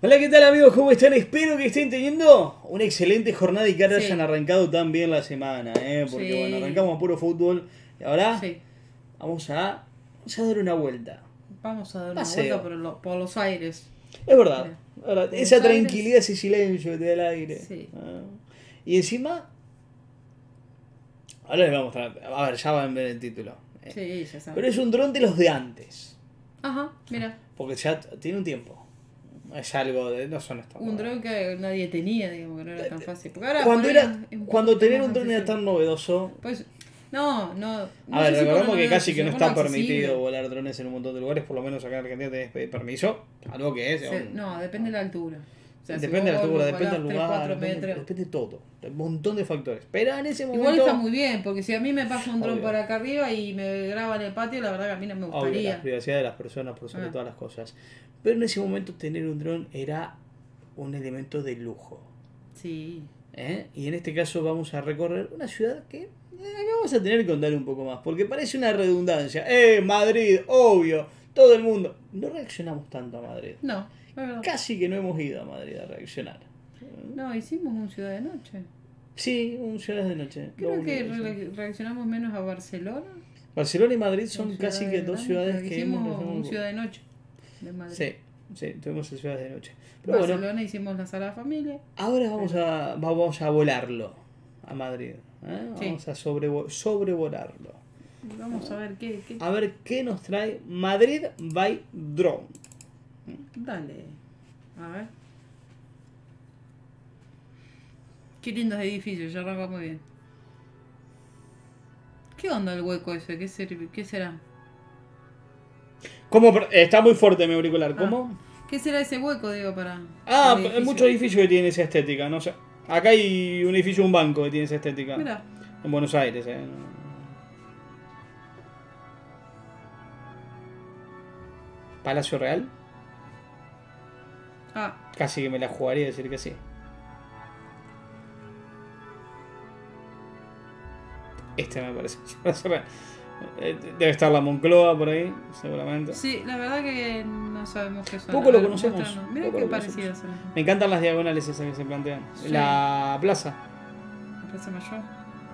Hola, ¿qué tal amigos? ¿Cómo están? Espero que estén teniendo una excelente jornada y que ahora Sí. hayan arrancado tan bien la semana, porque Sí. bueno, arrancamos a puro fútbol y ahora Sí, vamos a dar una vuelta. vamos a dar una Paseo. vuelta por los aires. Es verdad, Mira, es verdad. por Esa los aires. tranquilidad, ese silencio que te da el aire. Sí. Y encima, ahora les vamos a ver, ya van a ver el título. Sí, ya sabes. Pero es un dron de los de antes, Ajá, mira, porque ya tiene un tiempo. Es algo de... No son estos. un dron que nadie tenía, digamos, que no era tan fácil. Porque ahora Cuando por ahí es un cuando poquito tener más un dron era accesible. tan novedoso. Pues, no A sé ver, si por recordemos que lo casi que no menos está accesible. permitido volar drones en un montón de lugares, por lo menos acá en Argentina tenés que pedir permiso, algo que es... No, depende de la altura. O sea, si depende de la vos altura, volás depende del 3, lugar, 4 depende metros. de todo, de un montón de factores. Pero en ese momento... Igual está muy bien, porque si a mí me pasa un dron Obvio. por acá arriba y me graba en el patio, la verdad que a mí no me Obvio, la gustaría. privacidad de las personas por sobre Ah. todas las cosas. Pero en ese momento tener un dron era un elemento de lujo. Sí. Y en este caso vamos a recorrer una ciudad que vamos a tener que contar un poco más, porque parece una redundancia. Madrid, obvio, todo el mundo. No reaccionamos tanto a Madrid. No, es verdad. Casi que no hemos ido a Madrid a reaccionar. No, hicimos un Ciudad de Noche. Sí, un ciudades de noche. Creo Lo que único, sí. reaccionamos menos a Barcelona. Barcelona y Madrid son Dos casi que ciudades dos grandes, ciudades pero que hicimos hemos... un Ciudad de Noche de Madrid. Sí, sí, tuvimos en ciudades de noche. Pero Barcelona bueno, hicimos la Sagrada Familia. ahora vamos a volarlo a Madrid. Sí. Vamos a sobrevolarlo. Vamos a ver qué. A ver qué nos trae Madrid by Drone. Dale. A ver. Qué lindos edificios, ya arrancamos bien. ¿Qué onda el hueco ese? ¿Qué será? ¿Cómo? Está muy fuerte mi auricular. ¿Cómo? ¿Qué será ese hueco, digo, para el Hay edificio? muchos edificios que tienen esa estética, no sé. Acá hay un edificio, un banco que tiene esa estética. Mira, En Buenos Aires, Palacio Real. Casi que me la jugaría decir que sí. Este me parece. Debe estar la Moncloa por ahí, seguramente. sí, la verdad que no sabemos qué son. Poco A lo ver, conocemos, muéstranos. Mira poco qué lo parecidas son. Me encantan las diagonales esas que se plantean. Sí. La plaza. La Plaza Mayor.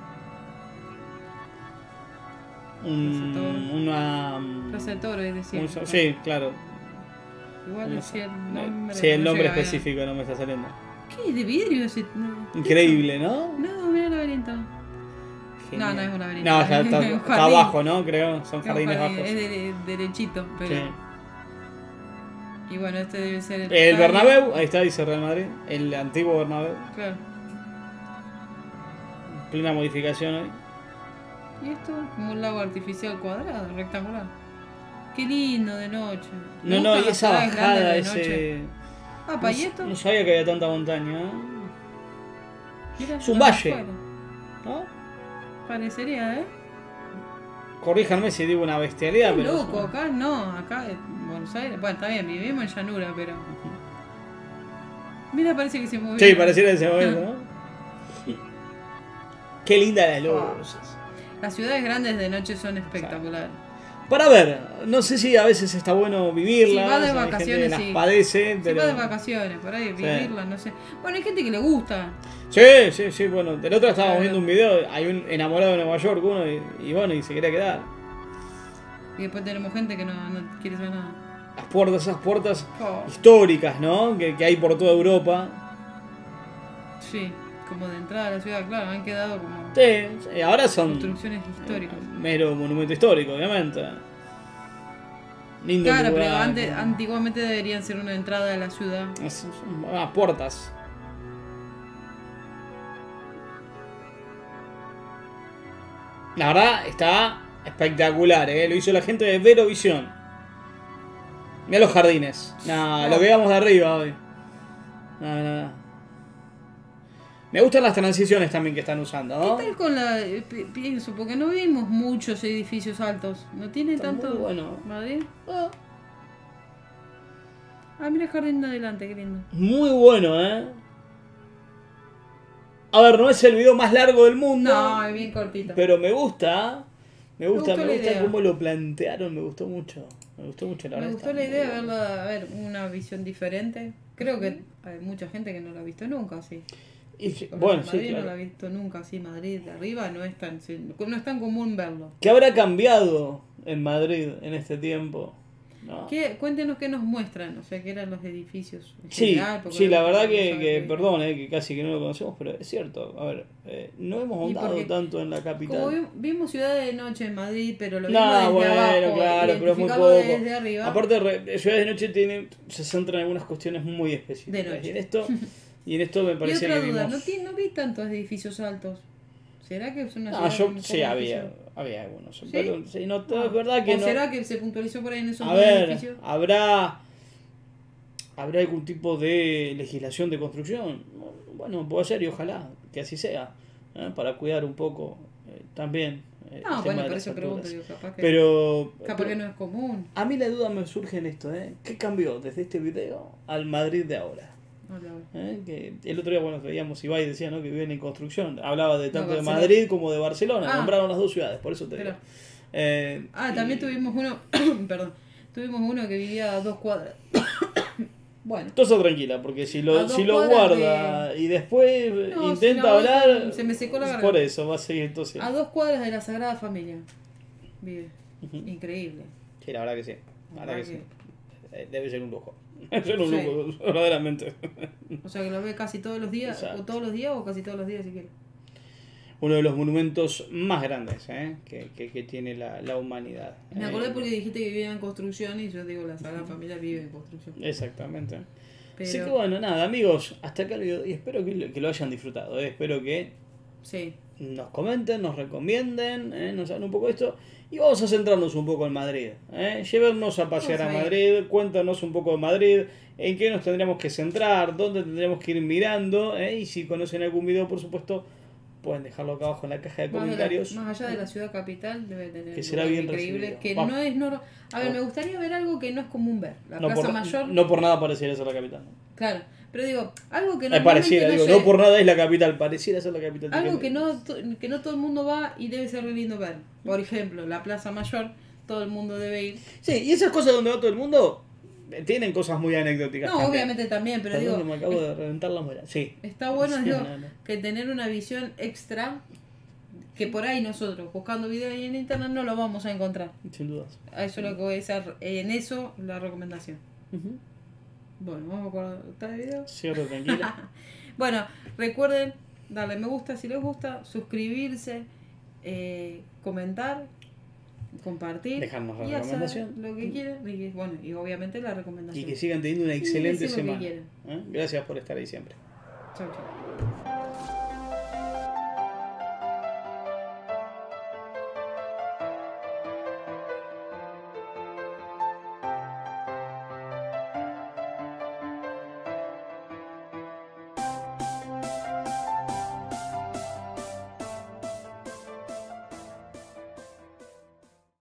Una. Plaza de Toro, es decir. Sí, claro. Igual si el nombre. Sí, el no nombre llega bien. específico no me está saliendo. ¿Qué? ¿De vidrio ese? Increíble, ¿no? No, mira el laberinto. Genial. No es un laberinto. No, ya Un está jardín. abajo, ¿no? Creo. Son Es un jardines jardín, bajos. Es derechito, pero. Sí. Y bueno, este debe ser el. El estadio. Bernabéu, ahí está, dice Real Madrid. El antiguo Bernabéu. Claro. Plena modificación hoy. Y esto, como un lago artificial cuadrado, rectangular. Qué lindo de noche. Me No, gustan y las esa ciudades bajada, grandes de noche. ese. Ah, ¿y esto? No sabía que había tanta montaña, ¿eh? Mirá, Es un más valle. afuera. ¿No? Parecería, ¿eh? Corríjanme si digo una bestialidad, Qué pero. loco, acá no, acá en Buenos Aires. Bueno, está bien, vivimos en llanura, pero. Mira, parece que se movió. Sí, pareciera ese momento, ¿no? Qué linda las luces. Las ciudades grandes de noche son espectaculares. Para ver, no sé si a veces está bueno vivirlas. Si vas de hay gente vacaciones, que las sí. padece, Si pero. vas de vacaciones, por ahí, vivirlas, no sé. Bueno, hay gente que le gusta. Sí, bueno. Del otro estábamos Claro. viendo un video, hay un enamorado de Nueva York, uno, y bueno, y se quería quedar. Y después tenemos gente que no quiere saber nada. Esas puertas Oh, históricas, ¿no? Que hay por toda Europa. sí, como de entrada a la ciudad, claro, han quedado como Sí, ahora son construcciones históricas. mero monumento histórico, obviamente. Lindo Claro, pero lugar, antiguamente deberían ser una entrada a la ciudad. son unas puertas. La verdad está espectacular, ¿eh? Lo hizo la gente de Verovisión. Mirá los jardines. No, lo que veamos de arriba hoy. No. Me gustan las transiciones también que están usando, ¿no? ¿Qué tal con la...? Pienso, porque no vimos muchos edificios altos. ¿No tiene Está tanto muy bueno. Madrid? Ah, Mira el jardín de adelante, qué lindo. muy bueno, ¿eh? A ver, no es el video más largo del mundo. No, es bien cortito. Pero me gusta. Me gusta gustó la idea. cómo lo plantearon. Me gustó mucho. Me gustó mucho, la Me verdad. gustó está la idea de muy bueno. verla, a ver, una visión diferente. Creo que hay mucha gente que no lo ha visto nunca, sí. Bueno, sí, Madrid no claro. lo ha visto nunca, sí, Madrid de arriba no es tan común verlo. ¿Qué habrá cambiado en Madrid en este tiempo? ¿No? Cuéntenos qué nos muestran, o sea, qué eran los edificios en Sí, general, porque sí, la verdad obviamente no que sabe perdón, que casi que no lo conocemos, pero es cierto. A ver, no hemos Y ahondado porque tanto en la Como capital. vimos Ciudad de Noche en Madrid, pero lo vimos No, desde bueno, abajo, claro, pero es muy identificarlo poco. desde arriba. Aparte, Ciudades de Noche se centra en algunas cuestiones muy específicas. De noche. Y en esto me Y parecía otra que duda, vimos. no vi tantos edificios altos. ¿Será que es una No, ciudad con sí, pocos había edificios? algunos. ¿Sí? Pero sí, no, Ah, es verdad que ¿O no. será que se puntualizó por ahí en esos A dos ver, edificios? ¿habrá algún tipo de legislación de construcción? Bueno, puede ser y ojalá que así sea, para cuidar un poco también el No, tema bueno, de por las eso pregunto, alturas. digo, Pero capaz que no es común. a mí la duda me surge en esto, ¿qué cambió desde este video al Madrid de ahora? Que el otro día, bueno, veíamos Ibai decía, ¿no?, que viven en construcción. Hablaba de tanto de Barcelona. Madrid como de Barcelona. Ah. Nombraron las dos ciudades, por eso te Pero- digo. También tuvimos uno, perdón, tuvimos uno que vivía a 2 cuadras. Bueno, Tosa tranquila, porque si A lo, 2 si lo cuadras guarda y después No, intenta si la voy hablar, con- se me secó la por garganta. eso va a seguir tosiendo. a 2 cuadras de la Sagrada Familia vive. Ujú. Increíble. Sí, la verdad que sí. La verdad que sí. Debe ser un lujo. Debe ser un Sí. lujo, verdaderamente. O sea que lo ve casi todos los días, Exacto. o todos los días o casi todos los días si quiere. Uno de los monumentos más grandes que tiene la humanidad. Me acordé porque dijiste que vivía en construcción y yo digo la Sagrada Familia vive en construcción. Exactamente. Pero, Así que bueno, nada, amigos, hasta acá el video y espero que lo hayan disfrutado. Espero que sí. nos comenten, nos recomienden, nos hagan un poco de esto. Y vamos a centrarnos un poco en Madrid. Llévennos a pasear a Vamos a ir. Madrid, cuéntanos un poco de Madrid, en qué nos tendríamos que centrar, dónde tendríamos que ir mirando. Y si conocen algún video, por supuesto, pueden dejarlo acá abajo en la caja de comentarios. Más allá de la ciudad capital debe tener Que un será lugar bien increíble. recibido. Que Vamos. no es normal. A ver, Vamos. me gustaría ver algo que no es común ver. La No Plaza por, Mayor. no por nada pareciera ser la capital. Claro. Pero digo, algo que Es normalmente pareciera, digo, sé. no por nada es la capital, pareciera ser la capital. Algo que no todo el mundo va y debe ser re lindo ver. Por ejemplo, la Plaza Mayor, todo el mundo debe ir. Sí, y esas cosas donde va todo el mundo tienen cosas muy anecdóticas. No, también. obviamente también, pero Perdón, digo, me acabo de reventar la muela. Sí. está bueno Sí, digo, no. que tener una visión extra que por ahí nosotros, buscando videos en internet, no lo vamos a encontrar. Sin dudas. A eso es lo que voy a hacer, en eso la recomendación. Ujú. Bueno, vamos a cortar el video. Cierto, tranquila. Bueno, recuerden darle me gusta si les gusta, suscribirse, comentar, compartir, Dejarnos la y hacer recomendación. lo que quieran. Y, bueno, y obviamente la Y recomendación. que sigan teniendo una excelente decir lo que semana. quieran. Gracias por estar ahí siempre. Chau, chau.